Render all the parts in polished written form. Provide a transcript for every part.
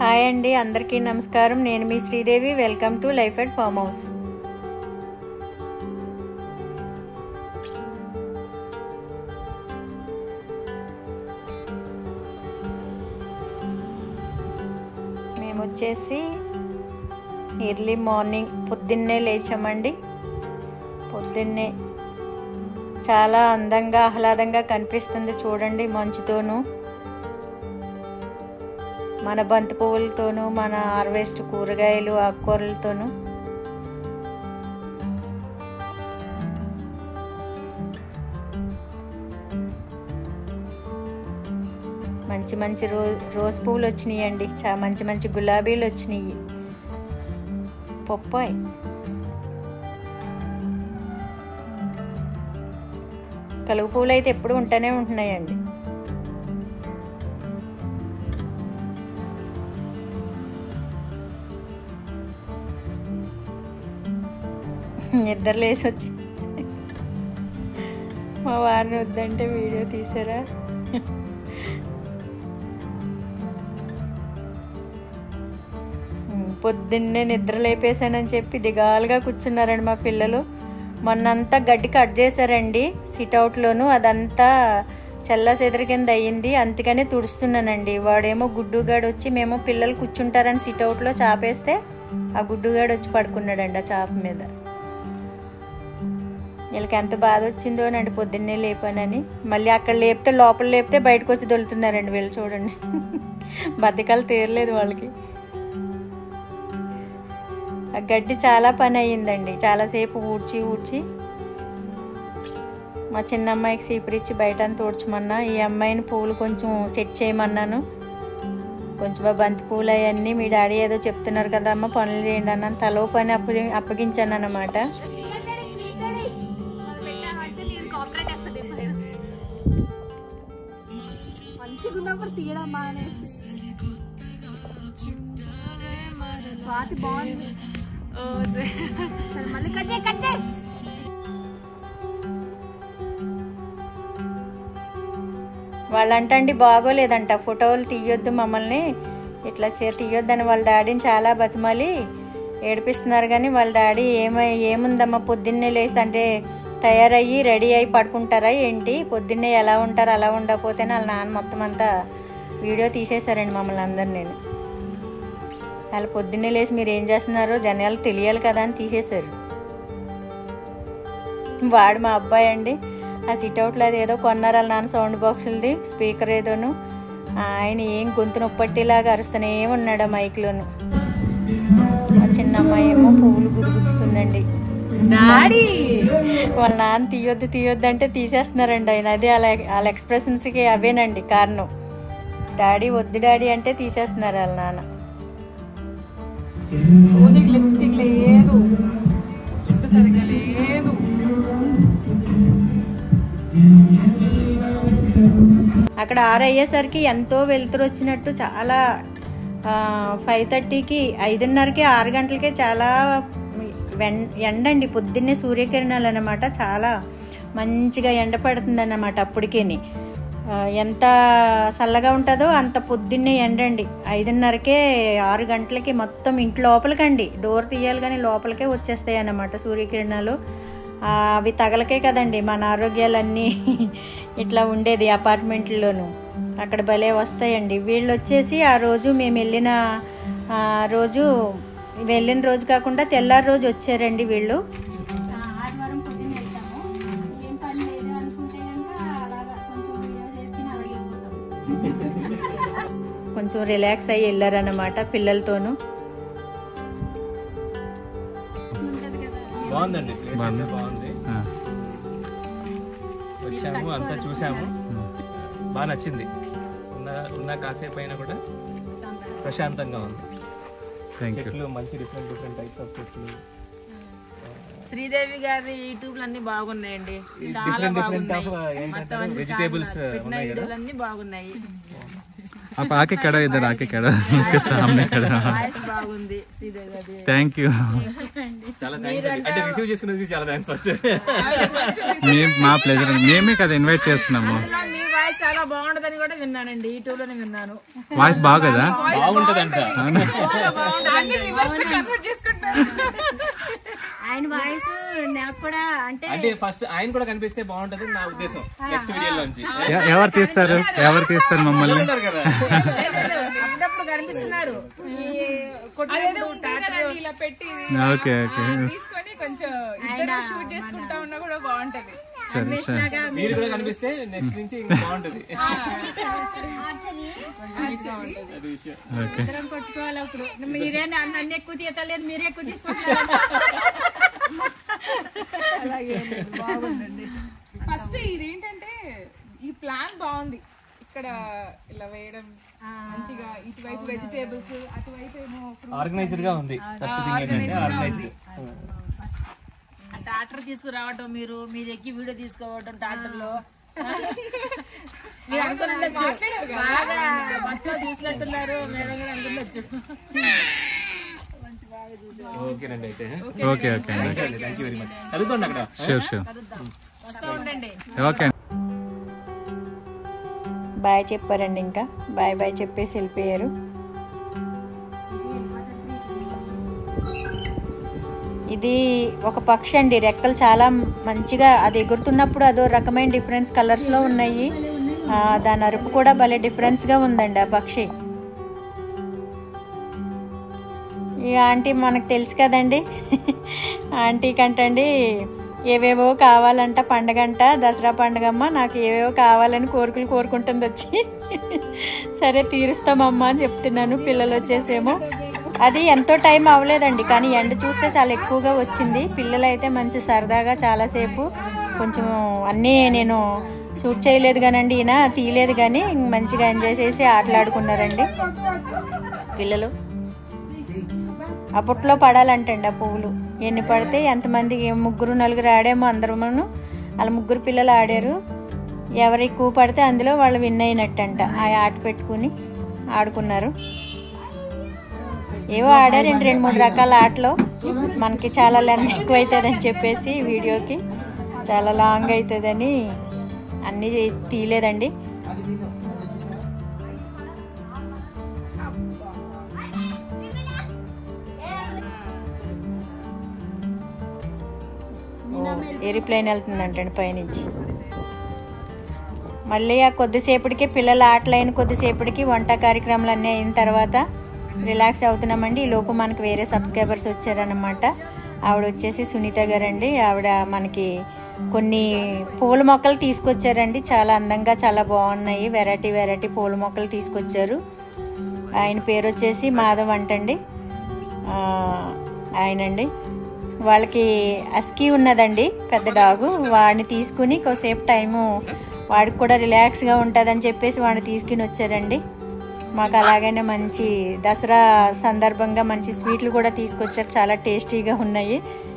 Hi అండి, అందరికీ నమస్కారం. నేను మీ Sridevi. Welcome to life at farm house. మేము వచ్చేసి ఎర్లీ మార్నింగ్ పొద్దున్నే లేచామండి. పొద్దున్నే చాలా అందంగా ఆహ్లాదంగా కనిపిస్తుంది చూడండి. మంచుతోనూ మన బంతి పువ్వులతోనూ మన హార్వెస్ట్ కూరగాయలు ఆకుకూరలతోనూ మంచి మంచి రోజ్ పువ్వులు వచ్చినాయండి. మంచి మంచి గులాబీలు వచ్చినాయి. పొప్పాయి కలుగు పువ్వులు అయితే ఎప్పుడు ఉంటూనే ఉంటున్నాయండి. నిద్ర లేసి వచ్చి మా వారిని వద్దంటే వీడియో తీసారా. పొద్దున్నే నిద్ర లేపేశానని చెప్పి దిగాలుగా కూర్చున్నారండి మా పిల్లలు. మొన్నంతా గడ్డి కట్ చేశారండి సిట్అవుట్లోను. అదంతా చల్ల చెదర కింద అయ్యింది, అందుకనే తుడుస్తున్నానండి. వాడేమో గుడ్డుగాడు వచ్చి మేము పిల్లలు కూర్చుంటారని సిట్అవుట్లో చాపేస్తే ఆ గుడ్డుగాడు వచ్చి పడుకున్నాడండి ఆ చాప మీద. వీళ్ళకి ఎంత బాధ వచ్చిందో నండి పొద్దున్నే లేపానని. మళ్ళీ అక్కడ లేపితే లోపల లేపితే బయటకు వచ్చి దొలుతున్నారండి వీళ్ళు చూడండి. బద్ధకాలు తీరలేదు వాళ్ళకి. ఆ గడ్డి చాలా పని అయ్యిందండి. చాలాసేపు ఊడ్చి మా చిన్న అమ్మాయికి సీపురిచ్చి బయట అంతా ఊడ్చమన్నా. ఈ అమ్మాయిని పువ్వులు కొంచెం సెట్ చేయమన్నాను. కొంచెం బంతి పువ్వులు అవన్నీ మీ డాడీ ఏదో చెప్తున్నారు కదా అమ్మ పనులు చేయండి అన్నాను. తలో పని అప్పగించాను అన్నమాట. వాళ్ళంటండి బాగోలేదంట, ఫోటోలు తీయొద్దు మమ్మల్ని ఇట్లా తీయొద్దని వాళ్ళ డాడీని చాలా బతిమాలి ఏడిపిస్తున్నారు. కానీ వాళ్ళ డాడీ ఏముందమ్మా పొద్దున్నే లేసి అంటే తయారయ్యి రెడీ అయ్యి పడుకుంటారా ఏంటి, పొద్దున్నే ఎలా ఉంటారు అలా ఉండకపోతేనే వాళ్ళ నాన్న మొత్తం అంతా వీడియో తీసేశారండి మమ్మల్ని అందరు. నేను వాళ్ళు పొద్దున్నే లేచి మీరు ఏం చేస్తున్నారో జనాలు తెలియాలి కదా అని తీసేశారు. వాడు మా అబ్బాయి అండి. ఆ సిట్అవుట్లో అది ఏదో కొన్నారు వాళ్ళ నాన్న సౌండ్ బాక్సులది స్పీకర్ ఏదోను. ఆయన ఏం గొంతు నొప్పట్టిలాగా అరుస్తూనే ఉన్నాడు ఆ మైక్లోను. మా చిన్న అమ్మాయి ఏమో పువ్వులు గుచ్చుతుందండి. వాళ్ళ నాన్న తీయొద్దు అంటే తీసేస్తున్నారండి ఆయన. అదే వాళ్ళ ఎక్స్ప్రెషన్స్కి అవేనండి కారణం. డాడీ వద్దు డాడీ అంటే తీసేస్తున్నారు వాళ్ళ నాన్న. లిప్స్టిక్ లేదు, చుట్టూ సరిగ్గా లేదు. అక్కడ 6 అయ్యేసరికి ఎంతో వెలుతురు వచ్చినట్టు చాలా 5:30కి 5:30కి 6 గంటలకే చాలా ఎండండి. పొద్దున్నే సూర్యకిరణాలు అన్నమాట. చాలా మంచిగా ఎండ పడుతుంది అన్నమాట. అప్పటికేని ఎంత చల్లగా ఉంటుందో అంత పొద్దున్నే ఎండండి. 5:30కే 6 గంటలకి మొత్తం ఇంటి లోపలికండి. డోర్ తీయాలి కానీ లోపలికే వచ్చేస్తాయి అన్నమాట సూర్యకిరణాలు. అవి తగలకే కదండి మన ఆరోగ్యాలన్నీ ఇట్లా ఉండేది అపార్ట్మెంట్లోనూ. అక్కడ భలే వస్తాయండి. వీళ్ళు వచ్చేసి ఆ రోజు మేము వెళ్ళిన రోజు కాకుండా తెల్లారి రోజు వచ్చారండి వీళ్ళు. ఆదివారం పొద్దున్న వెళ్తాము. ఏం పని లేదు అనుకుంటే అలాగా కొంచెం రిలాక్స్ అయ్యి వెళ్ళారన్నమాట పిల్లలతోనూ. బాగుందండి, ప్లేస్ అయితే బాగుంది. వచ్చాము అంతా చూసాము, బాగా నచ్చింది. ఉన్న కాసేపు అయినా కూడా ప్రశాంతంగా ఉంది. చెట్లు మంచి డిఫరెంట్ టైప్స్ ఆఫ్ చెట్లు. శ్రీదేవి గారి యూట్యూబ్ అన్ని బాగున్నాయండి, చాలా బాగున్నాయి. వెజిటేబుల్స్ అన్ని బాగున్నాయి. आप आके खड़ा इधर आके खड़ा उसके सामने खड़ा. బాగుంది శ్రీదేవి గారి. Thank you. చాలా థాంక్స్ అంటే రిసీవ్ చేసుకునేది చాలా థాంక్స్ ఫస్ట్. మా ప్లెజర్. మేమే కదా ఇన్వైట్ చేస్తున్నాము. మీ వాయిస్ చాలా చాలా బాగుంటదని కూడా విన్నానండి, యూట్యూబ్ లోనే విన్నాను. వాయిస్ బాగుందా? బాగుంటదంట. ఆయన వాయిస్ నాకు కూడా అంటే ఫస్ట్ ఆయన కూడా కనిపిస్తే బాగుంటది నా ఉద్దేశం. నెక్స్ట్ వీడియోలోంచి ఎవరు తీస్తారు మమ్మల్ని? అప్పుడప్పుడు కనిపిస్తున్నారు. ఇలా పెట్టి ఓకే ఓకే తీసుకొని కొంచెం ఇద్దరు షూట్ చేసుకుంటా ఉన్నా కూడా బాగుంటది. సరే సరే. మీరు కూడా కనిపిస్తే నెక్స్ట్ నుంచి ఇంకా బాగుంటది. అది విషయం. ఓకే కొట్టుకోవాలి. ఇప్పుడు మీరే నన్ను ఎక్కువ తీయలేదు, మీరే ఎక్కువ తీసుకుంటారు. ఫస్ట్ ఇదేంటంటే ఈ ప్లాన్ బాగుంది. ఇక్కడ ఇలా వేయడం మంచిగా, ఇటువైపు వెజిటేబుల్స్, అటువైపు ఏమో ఆర్గనైజ్డ్ గా ఉంది. ఫస్ట్ థింగ్ ఏంటంటే ఆర్గనైజ్డ్. ట్రాక్టర్ తీసుకురావటం, మీరు ఎక్కి వీడియో తీసుకోవటం ట్రాక్టర్ లో తీసుకెళ్తున్నారు. మేడం కూడా అనుకుండొచ్చు. ఓకేనండి. అయితే ఓకే ఓకే అండి. Thank you very much. చదువుకోండి అక్కడ. Sure sure. వస్తూ ఉండండి. ఓకే. బాయ్ చెప్పారండి. ఇంకా బాయ్ బాయ్ చెప్పేసి వెళ్ళిపోయారు. ఇది ఒక పక్షి అండి. రెక్కలు చాలా మంచిగా అది ఎగురుతున్నప్పుడు అదో రకమైన డిఫరెన్స్ కలర్స్లో ఉన్నాయి. దాని అరుపు కూడా భలే డిఫరెన్స్గా ఉందండి ఆ పక్షి. ఈ ఆంటీ మనకు తెలుసు కదండి, ఆంటీ కంటండి ఏవేవో కావాలంట. పండగంట, దసరా పండగమ్మ, నాకు ఏవేవో కావాలని కోరుకుంటుంది వచ్చి. సరే తీరుస్తామమ్మా అని చెప్తున్నాను. పిల్లలు వచ్చేసేమో అది ఎంతో టైం అవ్వలేదండి, కానీ ఎండ చూస్తే చాలా ఎక్కువగా వచ్చింది. పిల్లలు అయితే మంచి సరదాగా చాలాసేపు కొంచెం అన్నీ నేను షూట్ చేయలేదు కానండి, ఈయన తీయలేదు కానీ మంచిగా ఎంజాయ్ చేసి ఆటలాడుకున్నారండి పిల్లలు. అప్పట్లో పడాలంటండి ఆ పువ్వులు. ఎన్ని పడితే ఎంతమంది, 3-4 ఆడామో అందరమును. వాళ్ళ 3 పిల్లలు ఆడారు. ఎవరు ఎక్కువ పడితే అందులో వాళ్ళు విన్ అయినట్టంట. ఆ ఆట పెట్టుకుని ఆడుకున్నారు. ఏవో ఆడారు 2-3 రకాల ఆటలు. మనకి చాలా లెంత్ ఎక్కువ అవుతుందని చెప్పేసి వీడియోకి చాలా లాంగ్ అవుతుందని అన్నీ తీయలేదండి. ఏరోప్లేన్ వెళ్తుందంటండి పైనుంచి. మళ్ళీ ఆ కొద్దిసేపటికి పిల్లల ఆటలైన కొద్దిసేపటికి వంట కార్యక్రమాలు అన్నీ అయిన తర్వాత రిలాక్స్ అవుతున్నామండి. ఈ లోపు మనకు వేరే సబ్స్క్రైబర్స్ వచ్చారనమాట. ఆవిడ వచ్చేసి సునీత గారండి. ఆవిడ మనకి కొన్ని పూల మొక్కలు తీసుకొచ్చారండి. చాలా అందంగా చాలా బాగున్నాయి. వెరైటీ పూల మొక్కలు తీసుకొచ్చారు. ఆయన పేరు వచ్చేసి మాధవ్ అంటండి ఆయనండి. వాళ్ళకి అస్కీ ఉన్నదండి, పెద్ద డాగు. వాడిని తీసుకుని కొద్దిసేపు టైము వాడికి కూడా రిలాక్స్గా ఉంటుందని చెప్పేసి వాడిని తీసుకుని వచ్చారండి. మాకు అలాగనే మంచి దసరా సందర్భంగా మంచి స్వీట్లు కూడా తీసుకొచ్చారు. చాలా టేస్టీగా ఉన్నాయి.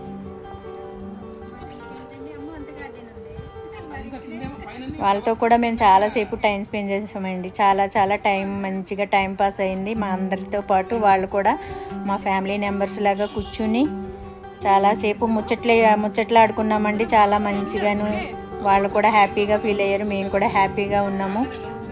వాళ్ళతో కూడా మేము చాలాసేపు టైం స్పెండ్ చేసామండి. చాలా టైం మంచిగా టైం పాస్ అయింది మా అందరితో పాటు. వాళ్ళు కూడా మా ఫ్యామిలీ మెంబర్స్ లాగా కూర్చుని చాలాసేపు ముచ్చట్లాడుకున్నామండి. చాలా మంచిగాను వాళ్ళు కూడా హ్యాపీగా ఫీల్ అయ్యారు. మేము కూడా హ్యాపీగా ఉన్నాము.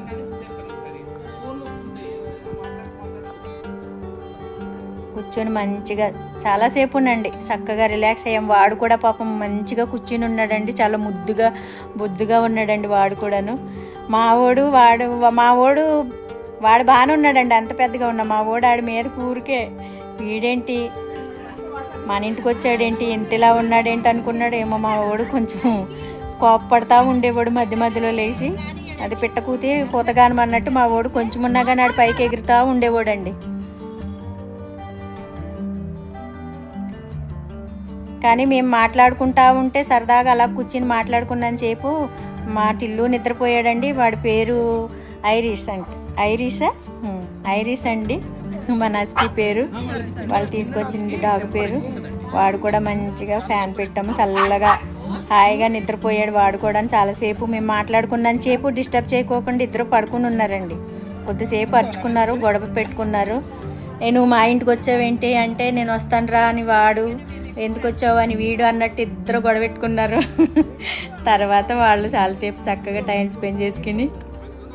కూర్చొని మంచిగా చాలాసేపు ఉండండి, చక్కగా రిలాక్స్ అయ్యాం. వాడు కూడా పాపం మంచిగా కూర్చుని ఉన్నాడండి. చాలా బొద్దుగా ఉన్నాడండి వాడు కూడాను. వాడు బాగానే ఉన్నాడండి. అంత పెద్దగా ఉన్నా మా వాడు ఆడి మీద ఊరికే వీడేంటి మన ఇంటికి వచ్చాడేంటి ఇంతలా ఉన్నాడేంటి అనుకున్నాడు ఏమో. మా వాడు కొంచెం కోప్పడతా ఉండేవాడు మధ్యలో లేచి. అది పిట్టకూతి పూతగానం అన్నట్టు మా వాడు కొంచెం ఉన్నా కానీ ఆడు పైకి ఎగురుతా ఉండేవాడండి. కానీ మేము మాట్లాడుకుంటా ఉంటే సరదాగా అలా కూర్చుని మాట్లాడుకున్నాను సేపు. మా టిల్లు నిద్రపోయాడండి. వాడి పేరు ఐరిస్ అండి మన అస్కీ పేరు. వాళ్ళు తీసుకొచ్చింది డాగ్ పేరు. వాడు కూడా మంచిగా ఫ్యాన్ పెట్టాము, చల్లగా హాయిగా నిద్రపోయాడు వాడు కూడా. చాలాసేపు మేము మాట్లాడుకున్నాను సేపు డిస్టర్బ్ చేయకోకుండా ఇద్దరు పడుకుని ఉన్నారండి. కొద్దిసేపు అరుచుకున్నారు, గొడవ పెట్టుకున్నారు. నువ్వు మా ఇంటికి వచ్చావేంటి అంటే నేను వస్తాను రా అని వాడు, ఎందుకు వచ్చావు అని వీడు అన్నట్టు ఇద్దరు గొడవ పెట్టుకున్నారు. తర్వాత వాళ్ళు చాలాసేపు చక్కగా టైం స్పెండ్ చేసుకుని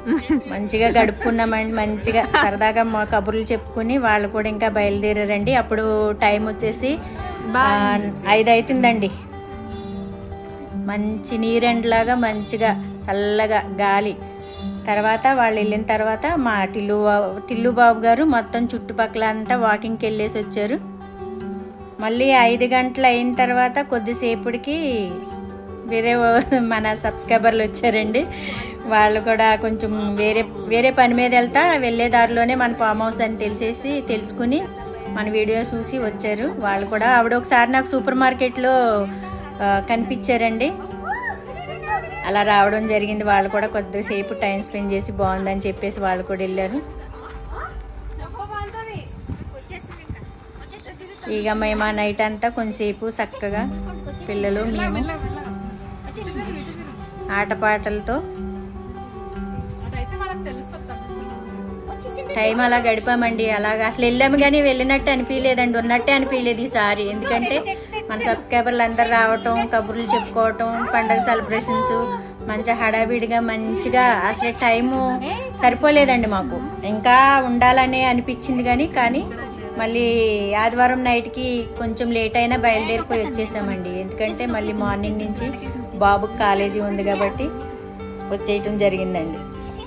మంచిగా గడుపుకున్నామండి. మంచిగా సరదాగా మా కబుర్లు చెప్పుకుని వాళ్ళు కూడా ఇంకా బయలుదేరారండి. అప్పుడు టైం వచ్చేసి 5 అవుతుందండి. మంచి నీరెండ్లాగా మంచిగా చల్లగా గాలి. తర్వాత వాళ్ళు వెళ్ళిన తర్వాత మా టిల్లు బాబు గారు మొత్తం చుట్టుపక్కల అంతా వాకింగ్కి వెళ్ళేసి వచ్చారు. మళ్ళీ 5 గంటలు అయిన తర్వాత కొద్దిసేపటికి వేరే మన సబ్స్క్రైబర్లు వచ్చారండి. వాళ్ళు కూడా కొంచెం వేరే పని మీద వెళ్తా వెళ్ళే దారిలోనే మన ఫామ్ హౌస్ అని తెలుసుకుని మన వీడియో చూసి వచ్చారు. వాళ్ళు కూడా ఆవిడ ఒకసారి నాకు సూపర్ మార్కెట్లో కనిపించారండి. అలా రావడం జరిగింది. వాళ్ళు కూడా కొద్దిసేపు టైం స్పెండ్ చేసి బాగుందని చెప్పేసి వాళ్ళు కూడా వెళ్ళారు. ఇక మేము ఆ నైట్ అంతా కొంచెంసేపు చక్కగా పిల్లలు మేము ఆటపాటలతో టైం అలా గడిపామండి. అలాగా అసలు వెళ్ళాము కానీ వెళ్ళినట్టు అనిపించలేదండి, ఉన్నట్టే అనిపించలేదు ఈసారి. ఎందుకంటే మన సబ్స్క్రైబర్లు అందరు రావటం, కబుర్లు చెప్పుకోవటం, పండగ సెలబ్రేషన్స్ మంచిగా హడావిడిగా మంచిగా అసలు టైము సరిపోలేదండి మాకు. ఇంకా ఉండాలని అనిపించింది కానీ మళ్ళీ ఆదివారం నైట్కి కొంచెం లేట్ అయినా బయలుదేరిపోయి వచ్చేసామండి. ఎందుకంటే మళ్ళీ మార్నింగ్ నుంచి బాబుకి కాలేజీ ఉంది కాబట్టి వచ్చేయటం జరిగిందండి.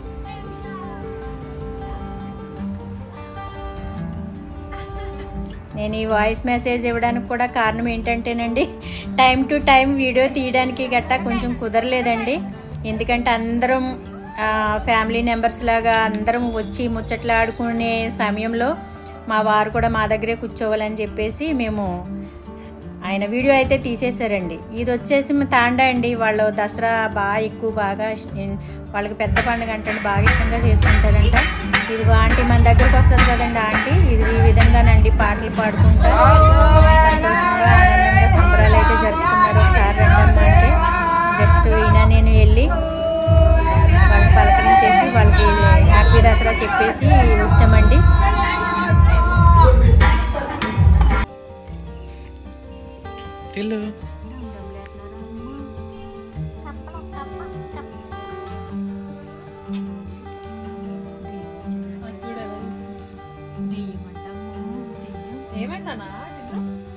నేను ఈ వాయిస్ మెసేజ్ ఇవ్వడానికి కూడా కారణం ఏంటంటేనండి, టైం టు టైం వీడియో తీయడానికి గట్టా కొంచెం కుదరలేదండి. ఎందుకంటే అందరం ఫ్యామిలీ మెంబర్స్ లాగా అందరం వచ్చి ముచ్చట్లాడుకునే సమయంలో మా వారు కూడా మా దగ్గరే కూర్చోవాలని చెప్పేసి మేము ఆయన వీడియో అయితే తీసేశారండి. ఇది వచ్చేసి తాండా అండి. వాళ్ళు దసరా బాగా వాళ్ళకి పెద్ద పండుగ అంటే బాగా ఇష్టంగా చేసుకుంటారంట. ఇదిగో ఆంటీ మన దగ్గరకు వస్తుంది కదండి ఆంటీ, ఇది ఈ విధంగానండి పాటలు పాడుకుంటా సంతోషంగా ఆనందంగా సంబరాలు అయితే జరుపుకున్నారు. ఒకసారి రండి అంటే జస్ట్ ఈయన నేను వెళ్ళి వాళ్ళని పలకరించేసి వాళ్ళకి హ్యాపీ దసరా చెప్పేసి వచ్చామండి. ఏమైందన్నా